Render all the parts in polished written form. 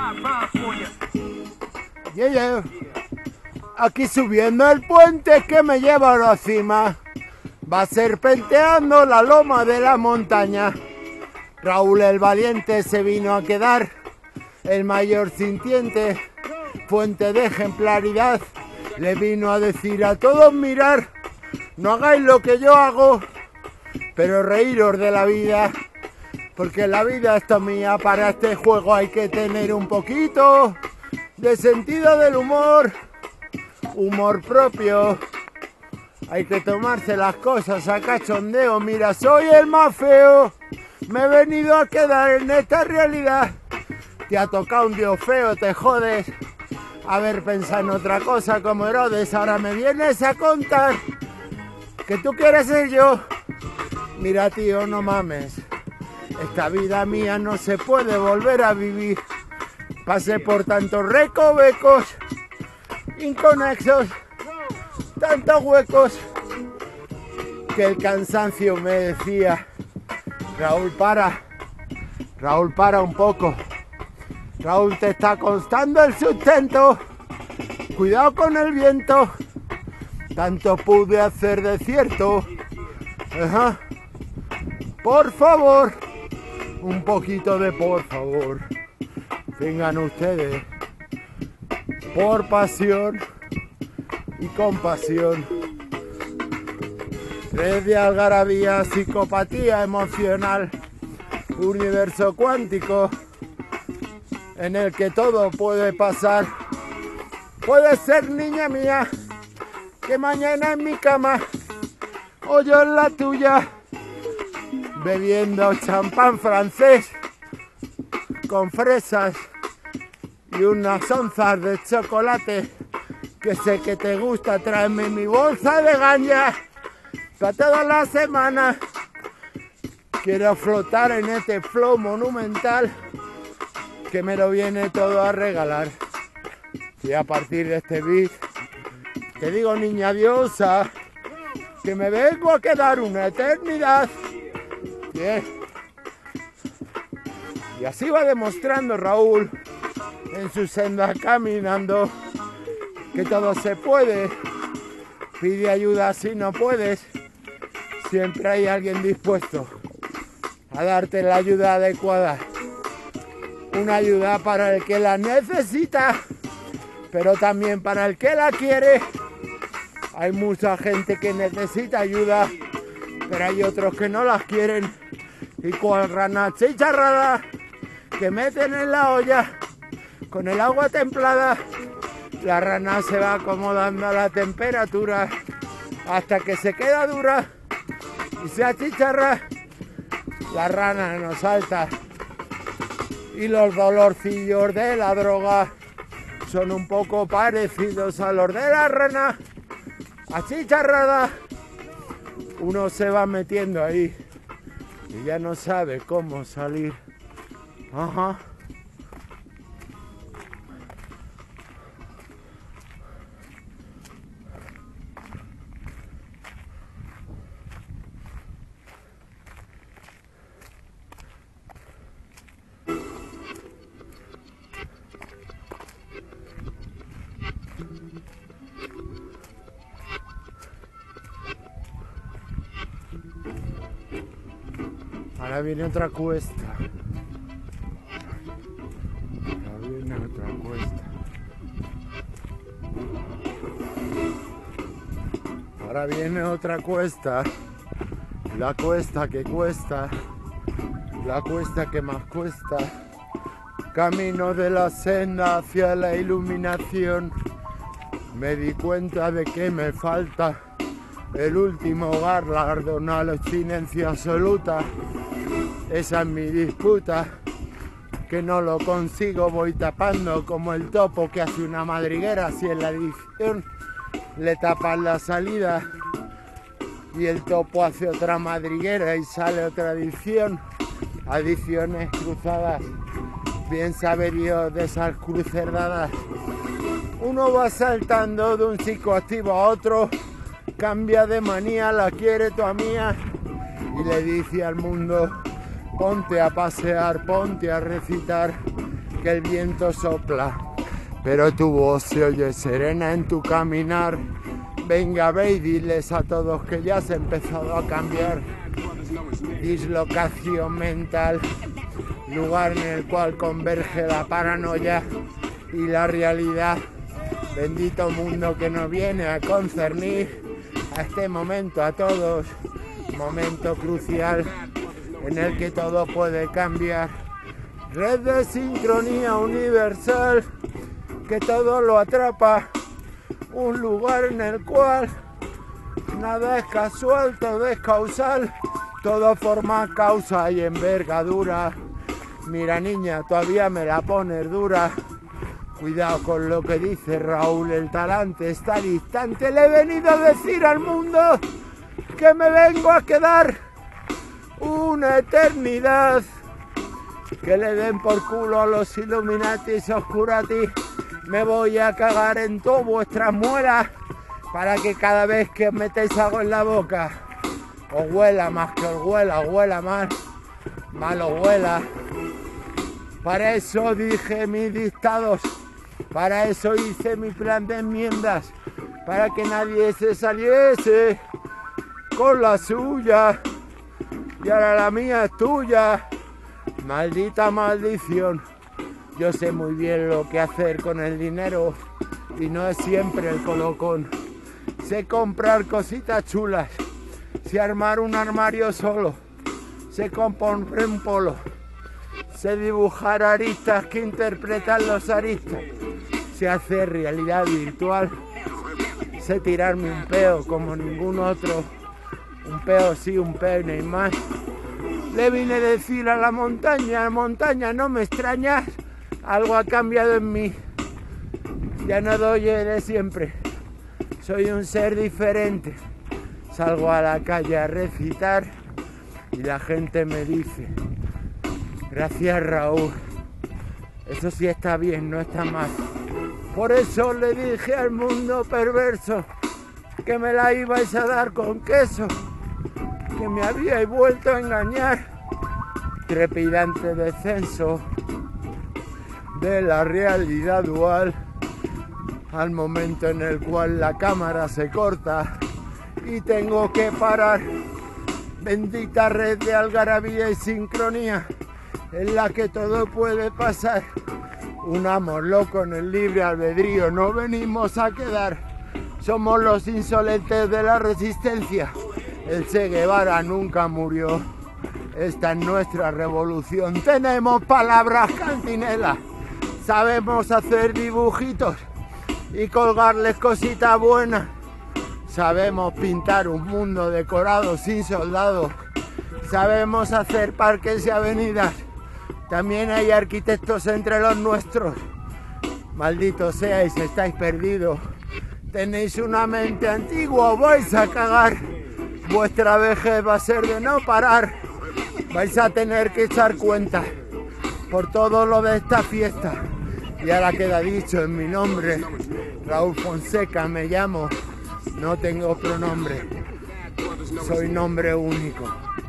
Yeah. Aquí subiendo el puente que me lleva a la cima, va serpenteando la loma de la montaña. Raúl el valiente se vino a quedar, el mayor sintiente, fuente de ejemplaridad. Le vino a decir a todos: mirar, no hagáis lo que yo hago, pero reíros de la vida, porque la vida está mía. Para este juego hay que tener un poquito de sentido del humor, humor propio. Hay que tomarse las cosas a cachondeo. Mira, soy el más feo, me he venido a quedar en esta realidad. Te ha tocado un dios feo, te jodes. A ver, pensa en otra cosa como Herodes. Ahora me vienes a contar que tú quieres ser yo. Mira, tío, no mames. Esta vida mía no se puede volver a vivir. Pasé por tantos recovecos inconexos, tantos huecos, que el cansancio me decía: Raúl, para un poco. Raúl, te está costando el sustento. Cuidado con el viento. Tanto pude hacer de cierto. Ajá. Por favor, un poquito de por favor. Vengan ustedes. Por pasión y compasión. Red de algarabía, psicopatía emocional. Universo cuántico en el que todo puede pasar. Puede ser, niña mía, que mañana en mi cama o yo en la tuya, bebiendo champán francés con fresas y unas onzas de chocolate, que sé que te gusta. Tráeme mi bolsa de ganja para toda la semana. Quiero flotar en este flow monumental que me lo viene todo a regalar. Y a partir de este beat te digo, niña diosa, que me vengo a quedar una eternidad. Bien. Y así va demostrando Raúl en su senda caminando, que todo se puede. Pide ayuda si no puedes. Siempre hay alguien dispuesto a darte la ayuda adecuada. Una ayuda para el que la necesita, pero también para el que la quiere. Hay mucha gente que necesita ayuda, pero hay otros que no las quieren. Y cual rana chicharrada que meten en la olla con el agua templada, la rana se va acomodando a la temperatura hasta que se queda dura y se achicharra. La rana no salta. Y los dolorcillos de la droga son un poco parecidos a los de la rana achicharrada. Uno se va metiendo ahí y ya no sabe cómo salir. Ajá. Ahora viene otra cuesta. Ahora viene otra cuesta. Ahora viene otra cuesta. La cuesta que cuesta. La cuesta que más cuesta. Camino de la senda hacia la iluminación. Me di cuenta de que me falta el último galardón a la abstinencia absoluta. Esa es mi disputa, que no lo consigo. Voy tapando como el topo que hace una madriguera. Si en la edición le tapan la salida y el topo hace otra madriguera y sale otra edición. Adiciones cruzadas, bien saber yo de esas cruces dadas. Uno va saltando de un psicoactivo a otro, cambia de manía, la quiere toda mía, y le dice al mundo: ponte a pasear, ponte a recitar, que que el viento sopla, pero tu voz se oye serena en tu caminar. Venga, ve y diles a todos que ya has empezado a cambiar. Dislocación mental, lugar en el cual converge la paranoia y la realidad. Bendito mundo que nos viene a concernir a este momento a todos, momento crucial en el que todo puede cambiar. Red de sincronía universal que todo lo atrapa, un lugar en el cual nada es casual, todo es causal, todo forma causa y envergadura. Mira niña, todavía me la pones dura. Cuidado con lo que dice Raúl, el talante está distante. Le he venido a decir al mundo que me vengo a quedar una eternidad. Que le den por culo a los Illuminatis Oscurati. Me voy a cagar en todas vuestras muelas para que cada vez que os metéis algo en la boca os huela más que os huela más, mal os huela. Para eso dije mis dictados, para eso hice mi plan de enmiendas, para que nadie se saliese con la suya, y ahora la mía es tuya. Maldita maldición. Yo sé muy bien lo que hacer con el dinero y no es siempre el colocón. Sé comprar cositas chulas, sé armar un armario solo, sé componer un polo, sé dibujar aristas que interpretan los aristas, sé hacer realidad virtual, sé tirarme un peo como ningún otro, un peo sí, un peo y más. Le vine a decir a la montaña, no me extrañas, algo ha cambiado en mí, ya no doy de siempre, soy un ser diferente, salgo a la calle a recitar y la gente me dice, gracias Raúl, eso sí está bien, no está mal. Por eso le dije al mundo perverso que me la ibais a dar con queso, que me habíais vuelto a engañar. Trepidante descenso de la realidad dual al momento en el cual la cámara se corta y tengo que parar. Bendita red de algarabía y sincronía en la que todo puede pasar. Un amor loco en el libre albedrío, no venimos a quedar. Somos los insolentes de la resistencia. El Che Guevara nunca murió. Esta es nuestra revolución. Tenemos palabras cantinelas. Sabemos hacer dibujitos y colgarles cositas buenas. Sabemos pintar un mundo decorado sin soldados. Sabemos hacer parques y avenidas. También hay arquitectos entre los nuestros. Malditos seáis, estáis perdidos. Tenéis una mente antigua, os vais a cagar. Vuestra vejez va a ser de no parar. Vais a tener que echar cuenta por todo lo de esta fiesta. Y ahora queda dicho en mi nombre. Raúl Fonseca me llamo. No tengo pronombre. Soy nombre único.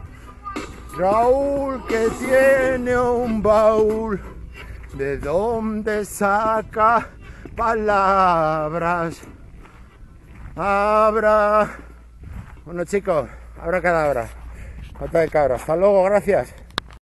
Raúl que tiene un baúl. ¿De dónde saca palabras? Abra. Bueno chicos, abra cadabra. Pata de cabra. Hasta luego, gracias.